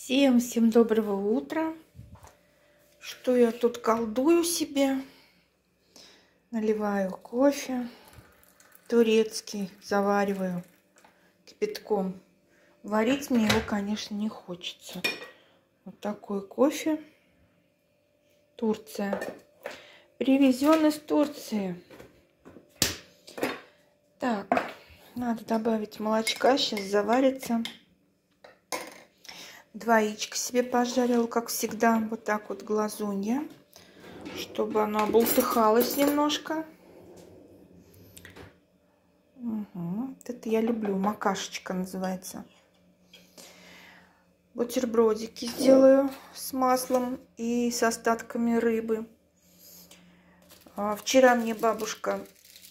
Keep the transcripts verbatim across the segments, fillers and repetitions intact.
Всем, всем доброго утра. Что я тут колдую себе? Наливаю кофе турецкий, завариваю кипятком. Варить мне его, конечно, не хочется. Вот такой кофе. Турция. Привезен из Турции. Так, надо добавить молочка, сейчас заварится. Два яичка себе пожарила, как всегда, вот так вот глазунья, чтобы оно бултыхалось немножко. Угу. Это я люблю, макашечка называется. Бутербродики сделаю с маслом и с остатками рыбы. Вчера мне бабушка,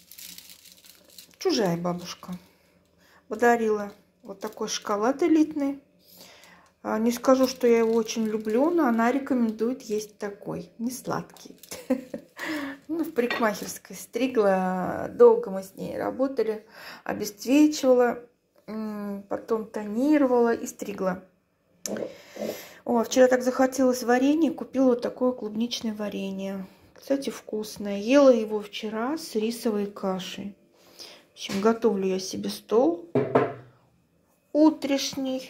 чужая бабушка, подарила вот такой шоколад элитный. Не скажу, что я его очень люблю, но она рекомендует есть такой, не сладкий. Ну, в парикмахерской стригла, долго мы с ней работали, обесцвечивала, потом тонировала и стригла. О, вчера так захотелось варенье, купила вот такое клубничное варенье. Кстати, вкусное. Ела его вчера с рисовой кашей. В общем, готовлю я себе стол утрешний.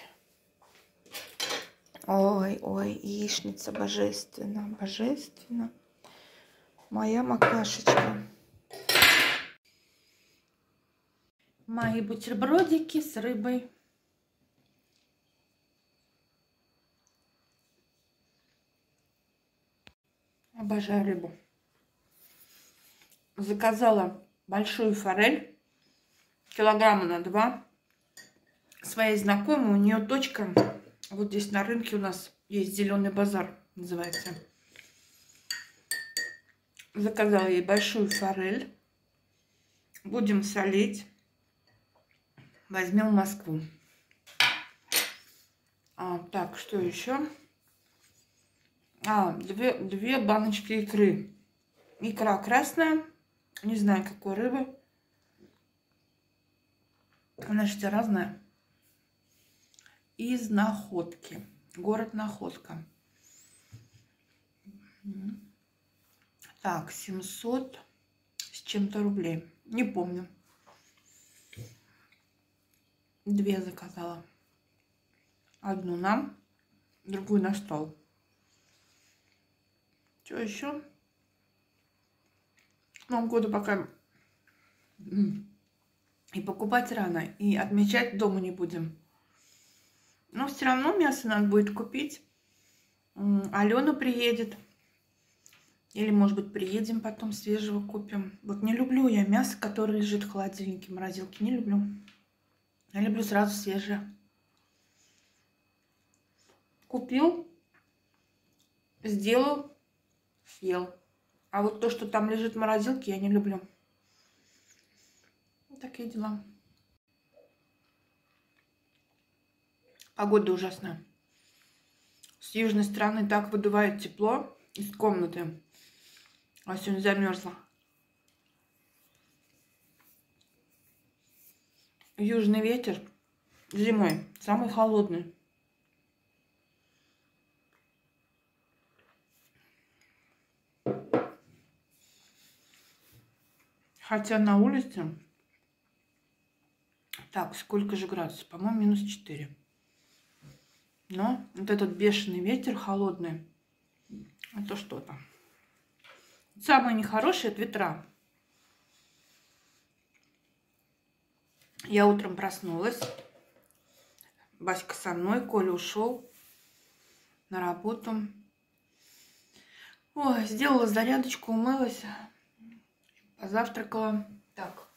Ой, ой, яичница божественно, божественно. Моя макашечка. Мои бутербродики с рыбой. Обожаю рыбу. Заказала большую форель, килограмма на два. Своей знакомой, у нее дочка. Вот здесь на рынке у нас есть Зеленый базар, называется. Заказала ей большую форель. Будем солить. Возьмем Москву. А, так, что еще? А, две, две баночки икры. Икра красная. Не знаю, какой рыбы. Она же разная. Из Находки. Город Находка. Так, семьсот с чем-то рублей. Не помню. Две заказала. Одну нам, другую на стол. Что еще? К Новому году пока и покупать рано, и отмечать дома не будем. Но все равно мясо надо будет купить. Алена приедет. Или, может быть, приедем потом свежего купим. Вот не люблю я мясо, которое лежит в холодильнике, в морозилке. Не люблю. Я люблю сразу свежее. Купил, сделал, съел. А вот то, что там лежит в морозилке, я не люблю. Вот такие дела. Погода ужасная. С южной стороны так выдувает тепло из комнаты. А сегодня замерзла. Южный ветер зимой самый холодный. Хотя на улице... Так, сколько же градусов? По-моему, минус четыре. Но вот этот бешеный ветер холодный, это что-то. Самое нехорошее — это ветра. Я утром проснулась. Баська со мной, Коля ушел на работу. Ой, сделала зарядочку, умылась, позавтракала. Так.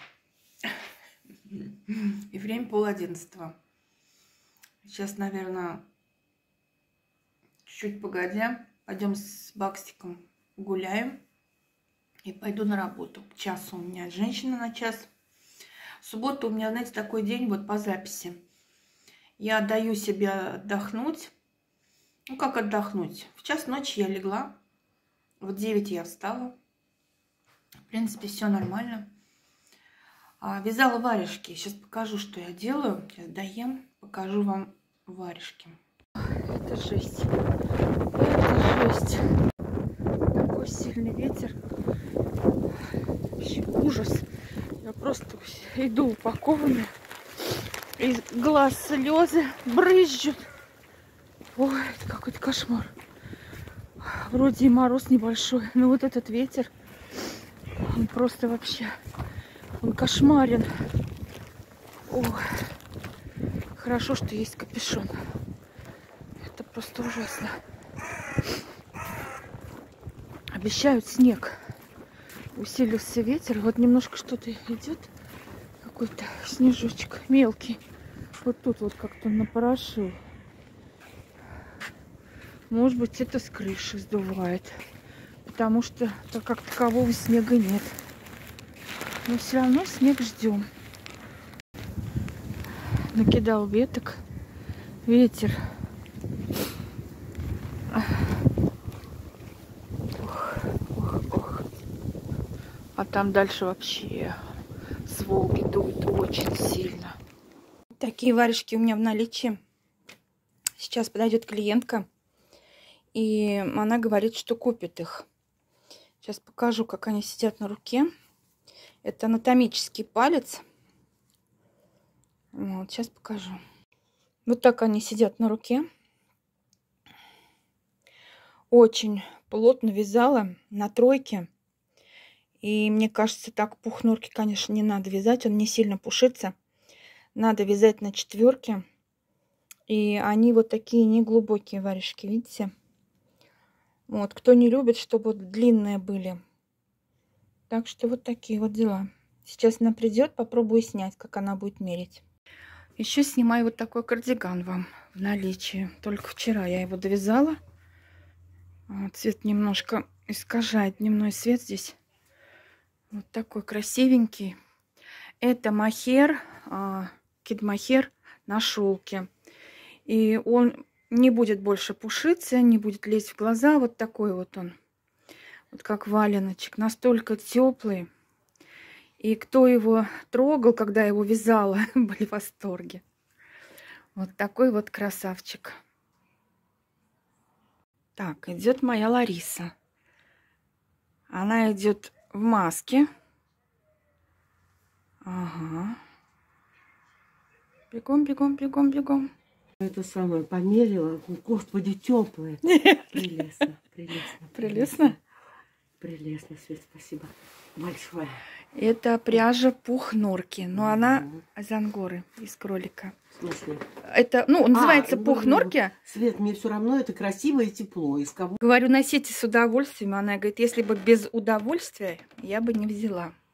И время пол одиннадцатого. Сейчас, наверное, чуть-чуть погодя, пойдем с Бакстиком гуляем и пойду на работу. Час у меня женщина на час. Суббота у меня, знаете, такой день вот по записи. Я даю себе отдохнуть. Ну, как отдохнуть? В час ночи я легла. В девять я встала. В принципе, все нормально. А, вязала варежки. Сейчас покажу, что я делаю. Сейчас доем, покажу вам варежки. Это жесть. Это жесть. Такой сильный ветер. Вообще ужас. Я просто иду упакованная. Из глаз слезы брызжут. Ой, это какой-то кошмар. Вроде и мороз небольшой, но вот этот ветер, он просто вообще, он кошмарен. Ой, хорошо, что есть капюшон. Это просто ужасно. Обещают снег. Усилился ветер. Вот немножко что-то идет. Какой-то снежочек мелкий. Вот тут вот как-то напорошил. Может быть, это с крыши сдувает. Потому что так как такового снега нет. Но все равно снег ждем. Накидал веток. Ветер. Ох, ох, ох. А там дальше вообще с Волги дует очень сильно. Такие варежки у меня в наличии. Сейчас подойдет клиентка. И она говорит, что купит их. Сейчас покажу, как они сидят на руке. Это анатомический палец. Вот, сейчас покажу. Вот так они сидят на руке. Очень плотно вязала на тройке. И мне кажется, так пух-норки, конечно, не надо вязать. Он не сильно пушится. Надо вязать на четверке. И они вот такие неглубокие варежки, видите? Вот, кто не любит, чтобы вот длинные были. Так что вот такие вот дела. Сейчас она придет, попробую снять, как она будет мерить. Еще снимаю вот такой кардиган вам в наличии. Только вчера я его довязала. Вот, цвет немножко искажает дневной свет здесь. Вот такой красивенький. Это мохер, кид-мохер на шелке. И он не будет больше пушиться, не будет лезть в глаза. Вот такой вот он. Вот как валеночек. Настолько теплый. И кто его трогал, когда его вязала, были в восторге. Вот такой вот красавчик. Так, идет моя Лариса. Она идет в маске. Ага. Бегом, бегом, бегом, бегом. Это самое померила. Господи, теплое. Прелестно, прелестно. Прелестно? Прелестно, Свет, спасибо большое. Это пряжа пух-норки, но угу. Она из ангоры, из кролика. В смысле? Это, ну, называется а, пух-норки. Свет, мне все равно это красиво и тепло. Из кого... Говорю, носите с удовольствием. Она говорит, если бы без удовольствия, я бы не взяла.